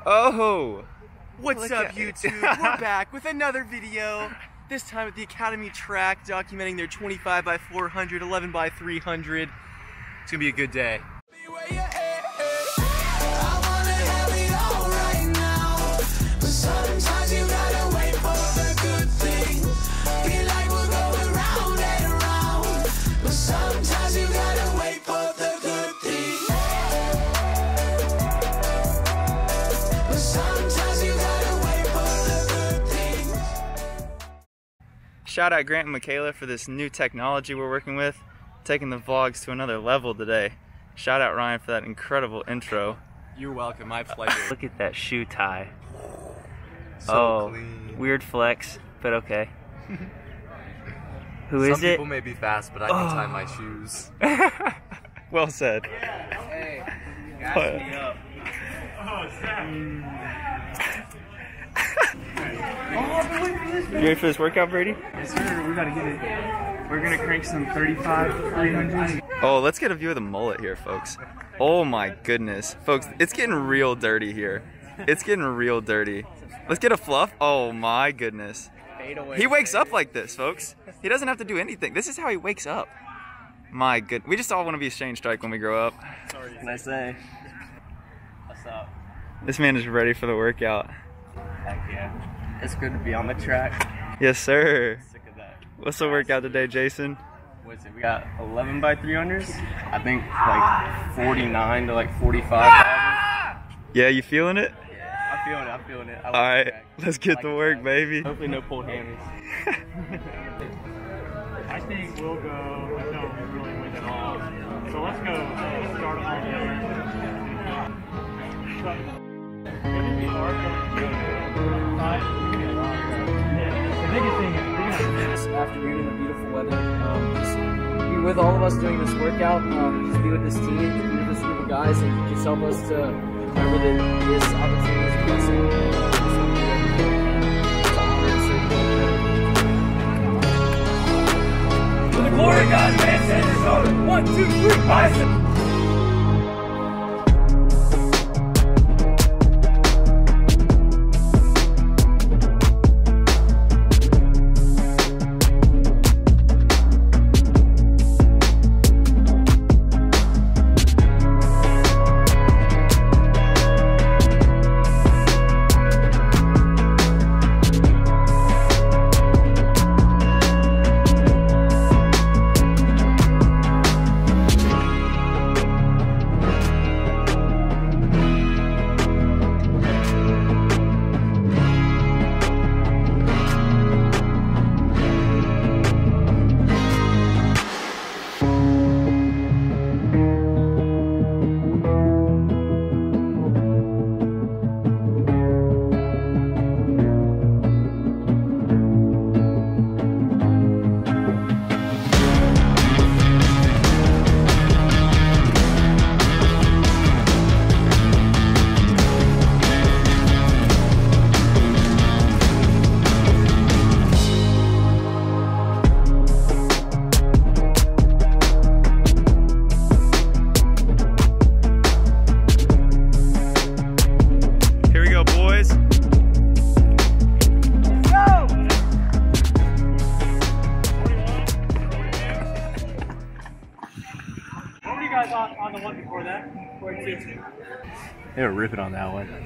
Oh! What's up, YouTube? We're back with another video. This time at the Academy track, documenting their 25 by 400, 11 by 300. It's gonna be a good day. Shout out Grant and Michaela for this new technology we're working with, taking the vlogs to another level today. Shout out Ryan for that incredible intro. You're welcome, my pleasure. Look at that shoe tie. So clean. Weird flex, but okay. Who is Some it? people may be fast, but I can tie my shoes. Well said. Hey, gas me up. You ready for this workout, Brady? Yes, sir. We gotta get it. We're gonna crank some 35, 300s. Oh, let's get a view of the mullet here, folks. Oh my goodness. Folks, it's getting real dirty here. It's getting real dirty. Let's get a fluff. Oh my goodness. He wakes up like this, folks. He doesn't have to do anything. This is how he wakes up. My good. We just all want to be Shane Strike when we grow up. What can I say? What's up? This man is ready for the workout. Heck yeah. It's good to be on the track. Yes, sir. Sick of that. What's the workout today, Jason? What's it? We got 11 by 300s. I think like 49 to like 45. Yeah, you feeling it? Yeah, I'm feeling it. I'm feeling it. I like All right, the track. let's get I to like work, the baby. Hopefully no pulled hammies. I think we'll go with no really win at all. So let's go. Let's start off there. It'll be hard going to the biggest thing is afternoon in the beautiful weather. Just be with all of us doing this workout. Just be with this team, be with this group of guys, and just help us to remember that this opportunity is a blessing. It's an honor to serve you. To the glory of God, man, stand your shoulder. 1, 2, 3, bicep. on the one before that. 42. They were ripping on that one.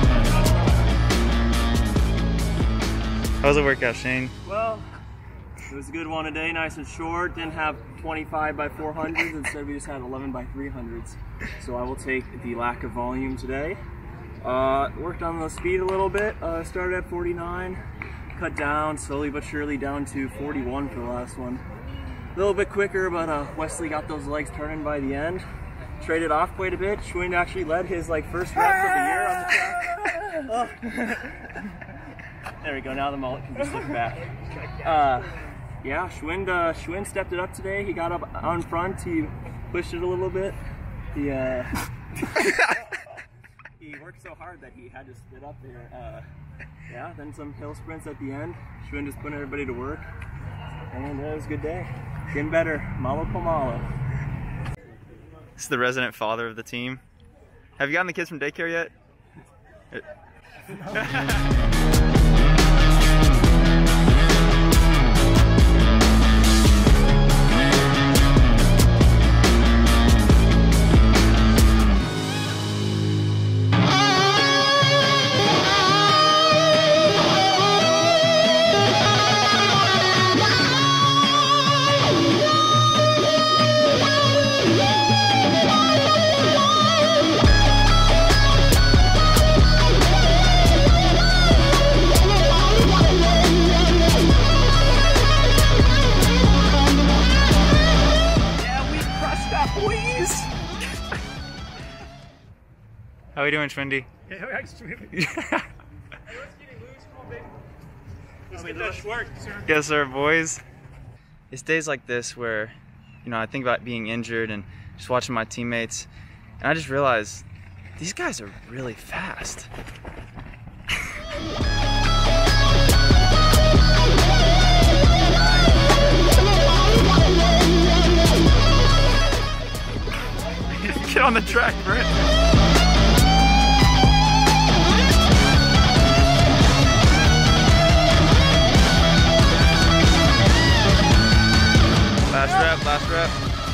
How was the workout, Shane? Well, was a good one today, nice and short. Didn't have 25 by 400s, instead we just had 11 by 300s. So I will take the lack of volume today. Worked on the speed a little bit. Started at 49, cut down slowly but surely down to 41 for the last one. A little bit quicker, but Wesley got those legs turning by the end. Traded off quite a bit. Schwinn actually led his first reps of the year on the track. Oh. There we go. Now the mullet can just look back. Yeah, Schwinn stepped it up today. He got up on front. He pushed it a little bit. He worked so hard that he had to split up there. Yeah, then some hill sprints at the end. Schwinn just putting everybody to work, and it was a good day. Getting better. Malo po malo. This is the resident father of the team. Have you gotten the kids from daycare yet? How are we doing, Schwindy? Yeah, we're actually Let's get that work, sir. Yes, sir, boys. It's days like this where, I think about being injured and just watching my teammates, and I just realized these guys are really fast. Get on the track, Brent. Last rep.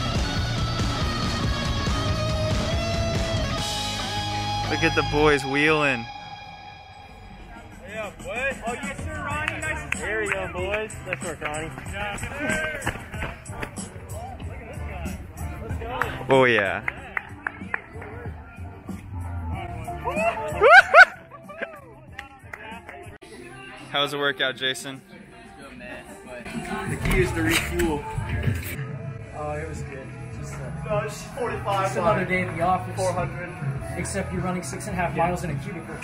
Look at the boys wheeling. Yeah, boy. Oh, yes, sir, Ronnie. Nice to see you. There we go, boys. Nice work, Ronnie. Yeah, sir. Let's go. Oh, yeah. How was the workout, Jason? Good, man. But The key is to refuel. oh, it was good. Just No, it's 45. just another day in the office. 400. Except you're running 6.5 miles in a cubicle.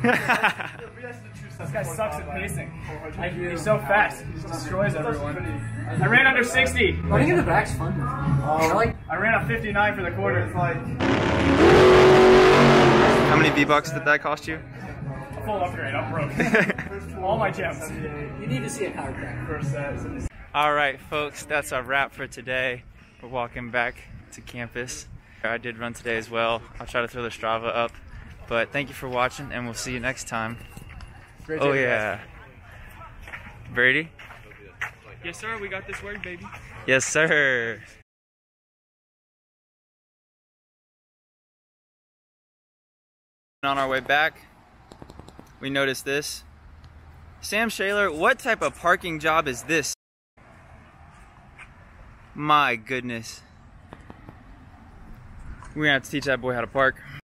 This guy sucks at pacing. He's so fast. He just destroys everyone. I ran under 60. Running in the back's fun. I ran a 59 for the quarter. It's like How many V-Bucks did that cost you? a full upgrade. I'm broke. All my gems. You need to see a chiropractor. First set. All right, folks, that's our wrap for today. We're walking back to campus. I did run today as well. I'll try to throw the Strava up. But thank you for watching, and we'll see you next time. Oh, yeah. Brady? Yes, sir. We got this work, baby. Yes, sir. On our way back, we noticed this. Sam Shaler, what type of parking job is this? My goodness. We're gonna have to teach that boy how to park.